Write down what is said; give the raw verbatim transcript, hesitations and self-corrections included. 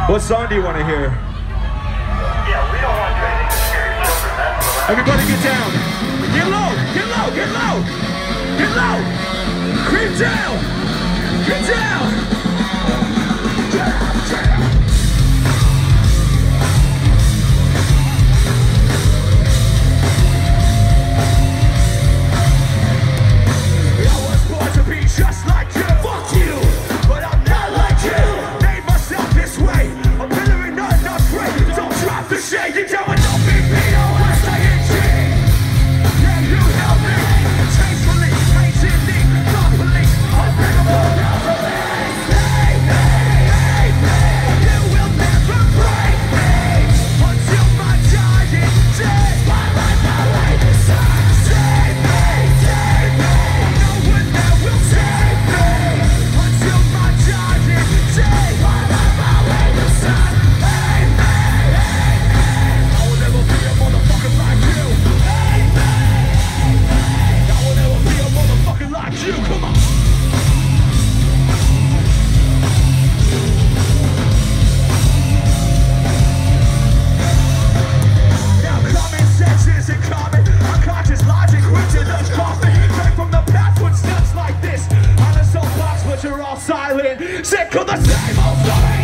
What song do you want to hear? Yeah, we don't want to do anything to scare your children. That's what Everybody get down. Get low, get low, get low. Get low. Creep down. Get down. Down, down. I was born to be just like you. Fuck you. But I'm not like you. Made myself this way. I'm pillering, not not afraid. Don't drop the shade. You don't know me, B O S I N G. Can you help me? Tastefully, patiently, properly. Unbreakable, properly. Save me, save me. You will never break me until my dying day. My life, my way to sun. Save me, save me. No one there will save me until my dying day. My life, my way to sun. Save me, save me. I will never be a motherfucker like you. Save me, save me. I will never be a motherfucker like you. Come on. Now common sense isn't common. Unconscious logic whips in the coffin. Break from the past with steps like this. On a soapbox, but you're all silent. Sick of the same old story.